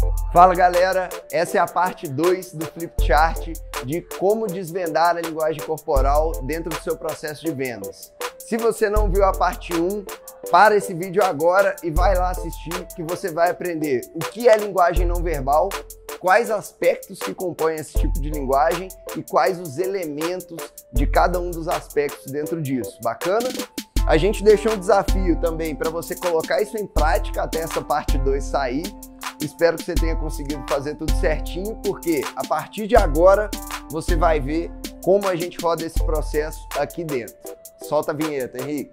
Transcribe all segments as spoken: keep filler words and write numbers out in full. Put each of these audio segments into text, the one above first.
Fala galera, essa é a parte dois do Flipchart de como desvendar a linguagem corporal dentro do seu processo de vendas. Se você não viu a parte um, para esse vídeo agora e vai lá assistir que você vai aprender o que é linguagem não verbal, quais aspectos que compõem esse tipo de linguagem e quais os elementos de cada um dos aspectos dentro disso. Bacana? A gente deixou um desafio também para você colocar isso em prática até essa parte dois sair. Espero que você tenha conseguido fazer tudo certinho, porque a partir de agora você vai ver como a gente roda esse processo aqui dentro. Solta a vinheta, Henrique.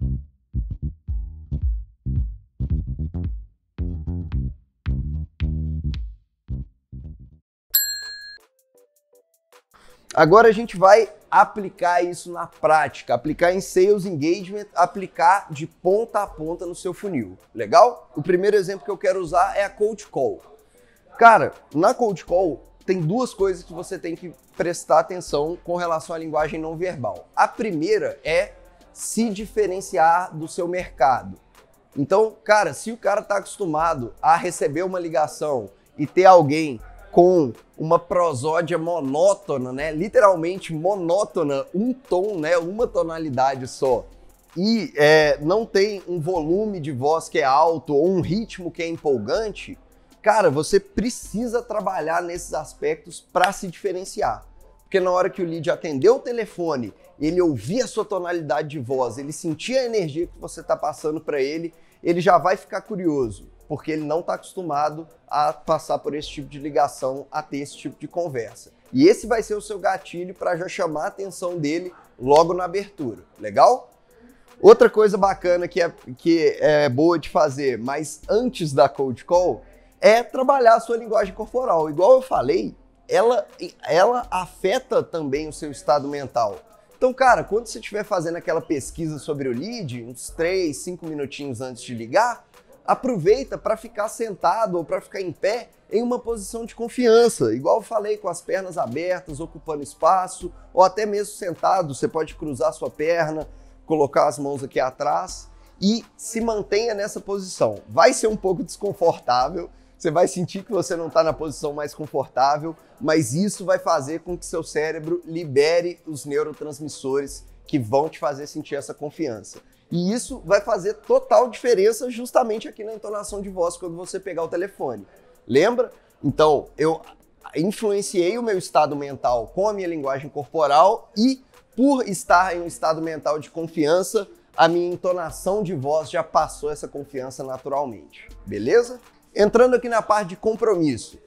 Agora a gente vai aplicar isso na prática, aplicar em Sales Engagement, aplicar de ponta a ponta no seu funil. Legal? O primeiro exemplo que eu quero usar é a Cold Call. Cara, na Cold Call tem duas coisas que você tem que prestar atenção com relação à linguagem não verbal. A primeira é se diferenciar do seu mercado. Então, cara, se o cara está acostumado a receber uma ligação e ter alguém com uma prosódia monótona, né? Literalmente monótona, um tom, né? Uma tonalidade só, e é, não tem um volume de voz que é alto ou um ritmo que é empolgante, cara, você precisa trabalhar nesses aspectos para se diferenciar. Porque na hora que o lead atendeu o telefone, ele ouvia a sua tonalidade de voz, ele sentia a energia que você está passando para ele, ele já vai ficar curioso, porque ele não está acostumado a passar por esse tipo de ligação, a ter esse tipo de conversa. E esse vai ser o seu gatilho para já chamar a atenção dele logo na abertura, legal? Outra coisa bacana que é, que é boa de fazer, mas antes da Cold Call, é trabalhar a sua linguagem corporal. Igual eu falei, ela, ela afeta também o seu estado mental. Então, cara, quando você estiver fazendo aquela pesquisa sobre o lead, uns três, cinco minutinhos antes de ligar, aproveita para ficar sentado ou para ficar em pé em uma posição de confiança, igual eu falei, com as pernas abertas, ocupando espaço, ou até mesmo sentado, você pode cruzar sua perna, colocar as mãos aqui atrás e se mantenha nessa posição. Vai ser um pouco desconfortável, você vai sentir que você não está na posição mais confortável, mas isso vai fazer com que seu cérebro libere os neurotransmissores que vão te fazer sentir essa confiança. E isso vai fazer total diferença justamente aqui na entonação de voz quando você pegar o telefone. Lembra? Então, eu influenciei o meu estado mental com a minha linguagem corporal e, por estar em um estado mental de confiança, a minha entonação de voz já passou essa confiança naturalmente. Beleza? Entrando aqui na parte de compromisso.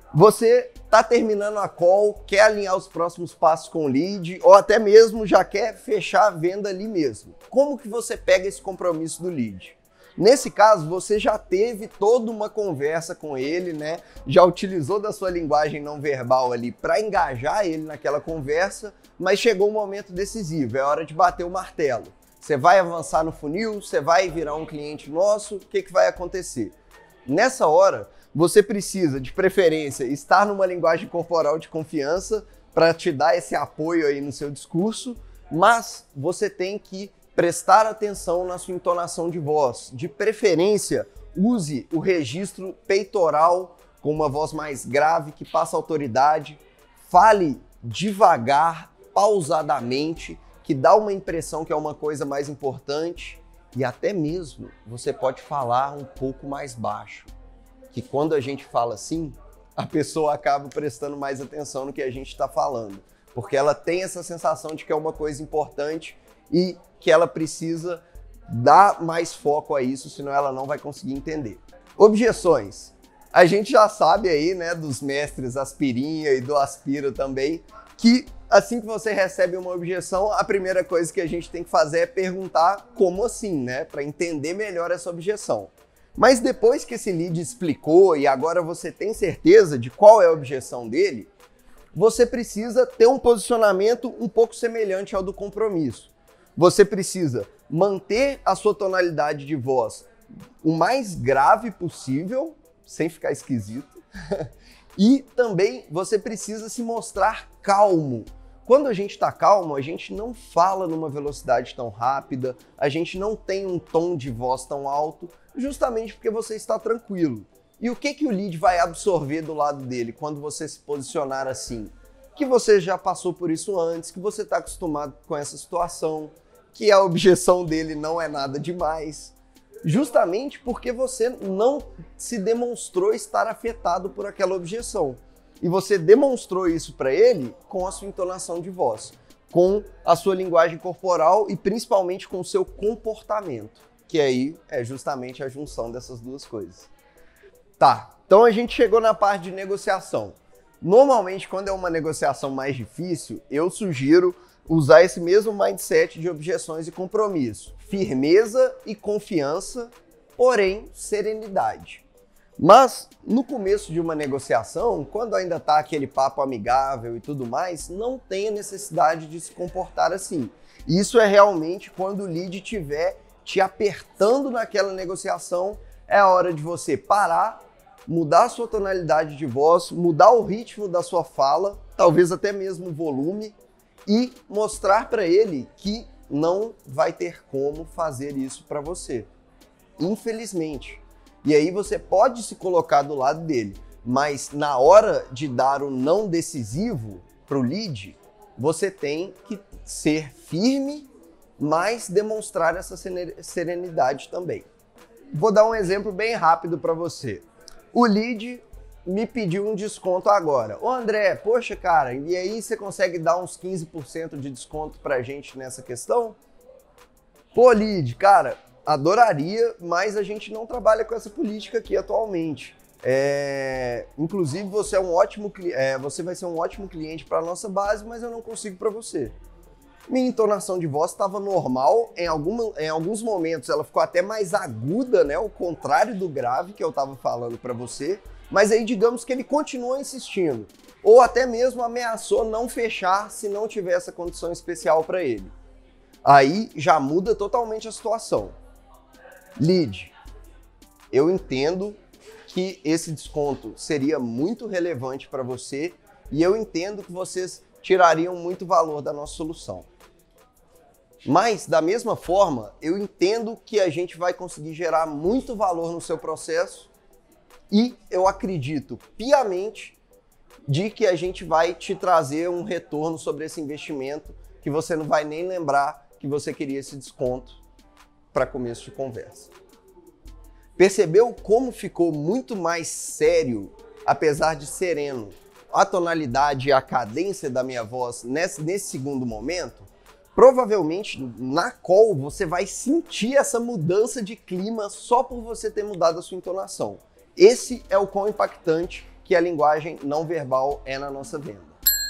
Você está terminando a call, quer alinhar os próximos passos com o lead ou até mesmo já quer fechar a venda ali mesmo. Como que você pega esse compromisso do lead? Nesse caso, você já teve toda uma conversa com ele, né? Já utilizou da sua linguagem não verbal ali para engajar ele naquela conversa, mas chegou um momento decisivo, é hora de bater o martelo. Você vai avançar no funil, você vai virar um cliente nosso, o que que vai acontecer? Nessa hora, você precisa, de preferência, estar numa linguagem corporal de confiança para te dar esse apoio aí no seu discurso, mas você tem que prestar atenção na sua entonação de voz. De preferência, use o registro peitoral com uma voz mais grave, que passa autoridade. Fale devagar, pausadamente, que dá uma impressão que é uma coisa mais importante. E até mesmo você pode falar um pouco mais baixo, que quando a gente fala assim, a pessoa acaba prestando mais atenção no que a gente está falando, porque ela tem essa sensação de que é uma coisa importante e que ela precisa dar mais foco a isso, senão ela não vai conseguir entender. Objeções. A gente já sabe aí, né, dos mestres Aspirinha e do Aspira também, que assim que você recebe uma objeção, a primeira coisa que a gente tem que fazer é perguntar como assim, né, para entender melhor essa objeção. Mas depois que esse lead explicou e agora você tem certeza de qual é a objeção dele, você precisa ter um posicionamento um pouco semelhante ao do compromisso. Você precisa manter a sua tonalidade de voz o mais grave possível, sem ficar esquisito, e também você precisa se mostrar calmo. Quando a gente está calmo, a gente não fala numa velocidade tão rápida, a gente não tem um tom de voz tão alto, justamente porque você está tranquilo. E o que, que o lead vai absorver do lado dele quando você se posicionar assim? Que você já passou por isso antes, que você está acostumado com essa situação, que a objeção dele não é nada demais. Justamente porque você não se demonstrou estar afetado por aquela objeção. E você demonstrou isso para ele com a sua entonação de voz, com a sua linguagem corporal e principalmente com o seu comportamento, que aí é justamente a junção dessas duas coisas. Tá, então a gente chegou na parte de negociação. Normalmente, quando é uma negociação mais difícil, eu sugiro usar esse mesmo mindset de objeções e compromisso. Firmeza e confiança, porém serenidade. Mas, no começo de uma negociação, quando ainda está aquele papo amigável e tudo mais, não tem a necessidade de se comportar assim. Isso é realmente quando o lead estiver te apertando naquela negociação, é a hora de você parar, mudar a sua tonalidade de voz, mudar o ritmo da sua fala, talvez até mesmo o volume, e mostrar para ele que não vai ter como fazer isso para você. Infelizmente. E aí você pode se colocar do lado dele, mas na hora de dar o não decisivo para o lead, você tem que ser firme, mas demonstrar essa serenidade também. Vou dar um exemplo bem rápido para você. O lead me pediu um desconto agora. Ô André, poxa cara, e aí você consegue dar uns quinze por cento de desconto pra gente nessa questão? Pô lead, cara, adoraria, mas a gente não trabalha com essa política aqui atualmente. É... Inclusive você, é um ótimo, é, você vai ser um ótimo cliente para a nossa base, mas eu não consigo para você. Minha entonação de voz estava normal, em, alguma, em alguns momentos ela ficou até mais aguda, né? O contrário do grave que eu estava falando para você, mas aí digamos que ele continuou insistindo, ou até mesmo ameaçou não fechar se não tiver essa condição especial para ele. Aí já muda totalmente a situação. Lead, eu entendo que esse desconto seria muito relevante para você e eu entendo que vocês tirariam muito valor da nossa solução. Mas, da mesma forma, eu entendo que a gente vai conseguir gerar muito valor no seu processo e eu acredito piamente de que a gente vai te trazer um retorno sobre esse investimento que você não vai nem lembrar que você queria esse desconto para começo de conversa. Percebeu como ficou muito mais sério, apesar de sereno, a tonalidade e a cadência da minha voz nesse, nesse segundo momento? Provavelmente na call você vai sentir essa mudança de clima só por você ter mudado a sua entonação. Esse é o quão impactante que a linguagem não verbal é na nossa venda.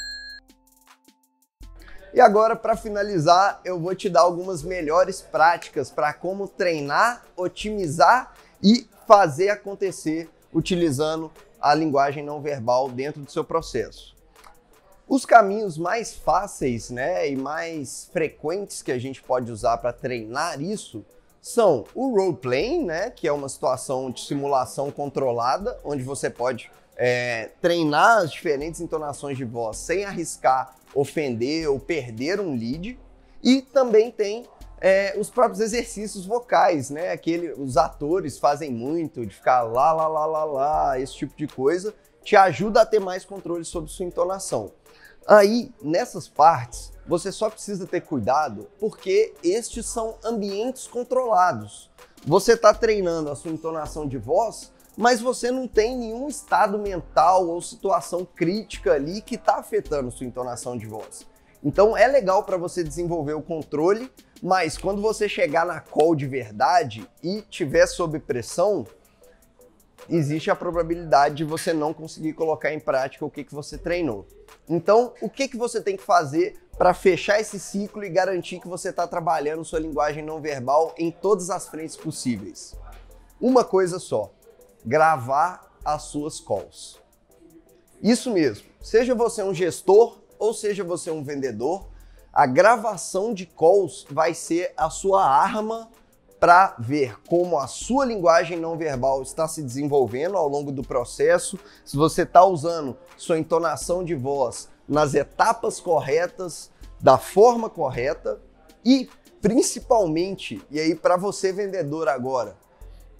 E agora, para finalizar, eu vou te dar algumas melhores práticas para como treinar, otimizar e fazer acontecer utilizando a linguagem não verbal dentro do seu processo. Os caminhos mais fáceis, né, e mais frequentes que a gente pode usar para treinar isso são o role-playing, né, que é uma situação de simulação controlada, onde você pode é, treinar as diferentes entonações de voz sem arriscar ofender ou perder um lead. E também tem é, os próprios exercícios vocais, né, aquele, os atores fazem muito, de ficar lá, lá, lá, lá, lá, esse tipo de coisa, te ajuda a ter mais controle sobre sua entonação. Aí, nessas partes, você só precisa ter cuidado porque estes são ambientes controlados. Você está treinando a sua entonação de voz, mas você não tem nenhum estado mental ou situação crítica ali que está afetando sua entonação de voz. Então é legal para você desenvolver o controle, mas quando você chegar na call de verdade e tiver sob pressão, existe a probabilidade de você não conseguir colocar em prática o que, que você treinou. Então, o que, que você tem que fazer para fechar esse ciclo e garantir que você está trabalhando sua linguagem não verbal em todas as frentes possíveis? Uma coisa só, gravar as suas calls. Isso mesmo, seja você um gestor ou seja você um vendedor, a gravação de calls vai ser a sua arma para ver como a sua linguagem não verbal está se desenvolvendo ao longo do processo, se você está usando sua entonação de voz nas etapas corretas, da forma correta e, principalmente, e aí para você vendedor agora,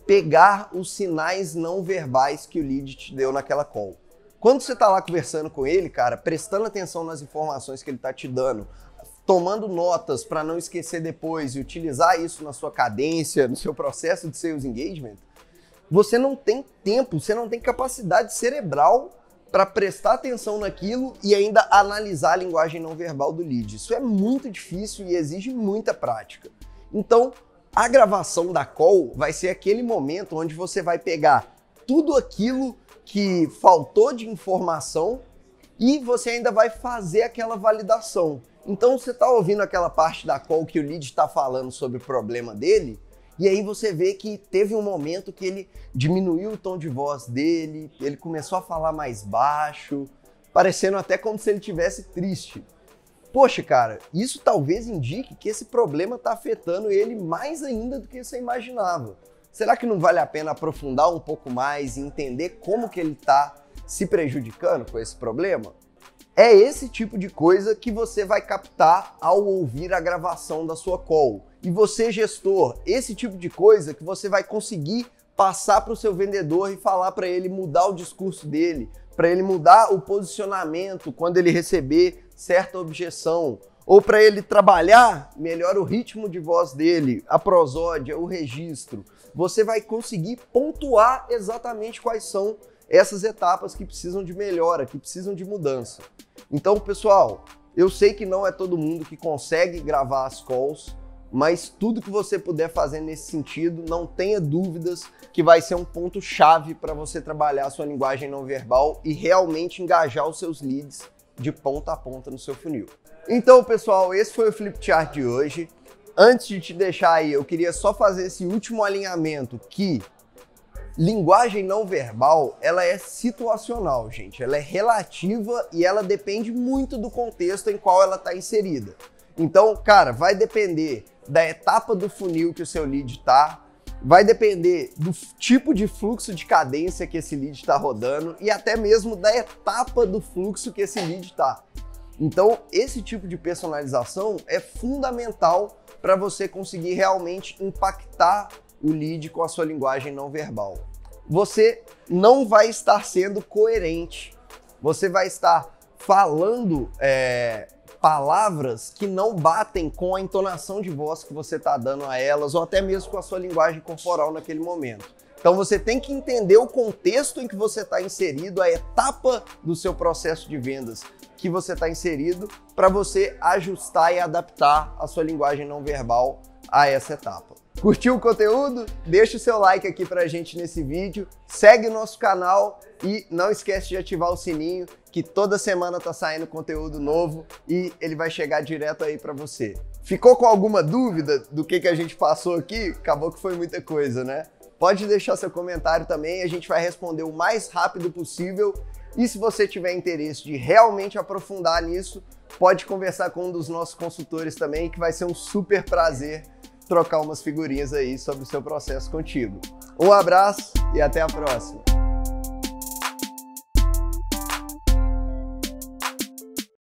pegar os sinais não verbais que o lead te deu naquela call. Quando você tá lá conversando com ele, cara, prestando atenção nas informações que ele tá te dando, tomando notas para não esquecer depois e utilizar isso na sua cadência, no seu processo de sales engagement, você não tem tempo, você não tem capacidade cerebral para prestar atenção naquilo e ainda analisar a linguagem não verbal do lead. Isso é muito difícil e exige muita prática. Então, a gravação da call vai ser aquele momento onde você vai pegar tudo aquilo que faltou de informação e você ainda vai fazer aquela validação. Então você está ouvindo aquela parte da call que o lead está falando sobre o problema dele, e aí você vê que teve um momento que ele diminuiu o tom de voz dele, ele começou a falar mais baixo, parecendo até como se ele estivesse triste. Poxa, cara, isso talvez indique que esse problema está afetando ele mais ainda do que você imaginava. Será que não vale a pena aprofundar um pouco mais e entender como que ele está se prejudicando com esse problema? É esse tipo de coisa que você vai captar ao ouvir a gravação da sua call. E você, gestor, esse tipo de coisa que você vai conseguir passar para o seu vendedor e falar para ele mudar o discurso dele, para ele mudar o posicionamento quando ele receber certa objeção, ou para ele trabalhar melhor o ritmo de voz dele, a prosódia, o registro. Você vai conseguir pontuar exatamente quais são essas etapas que precisam de melhora, que precisam de mudança. Então, pessoal, eu sei que não é todo mundo que consegue gravar as calls, mas tudo que você puder fazer nesse sentido, não tenha dúvidas que vai ser um ponto-chave para você trabalhar a sua linguagem não verbal e realmente engajar os seus leads de ponta a ponta no seu funil. Então, pessoal, esse foi o Flipchart de hoje. Antes de te deixar aí, eu queria só fazer esse último alinhamento que linguagem não verbal, ela é situacional, gente. Ela é relativa e ela depende muito do contexto em qual ela está inserida. Então, cara, vai depender da etapa do funil que o seu lead está, vai depender do tipo de fluxo de cadência que esse lead está rodando e até mesmo da etapa do fluxo que esse lead está. Então, esse tipo de personalização é fundamental para você conseguir realmente impactar o lead com a sua linguagem não verbal. Você não vai estar sendo coerente, você vai estar falando é, palavras que não batem com a entonação de voz que você está dando a elas, ou até mesmo com a sua linguagem corporal naquele momento. Então você tem que entender o contexto em que você está inserido, a etapa do seu processo de vendas que você está inserido, para você ajustar e adaptar a sua linguagem não verbal a essa etapa. Curtiu o conteúdo? Deixa o seu like aqui pra gente nesse vídeo, segue o nosso canal e não esquece de ativar o sininho, que toda semana tá saindo conteúdo novo e ele vai chegar direto aí pra você. Ficou com alguma dúvida do que, que a gente passou aqui? Acabou que foi muita coisa, né? Pode deixar seu comentário também, a gente vai responder o mais rápido possível. E se você tiver interesse de realmente aprofundar nisso, pode conversar com um dos nossos consultores também, que vai ser um super prazer trocar umas figurinhas aí sobre o seu processo contigo. Um abraço e até a próxima!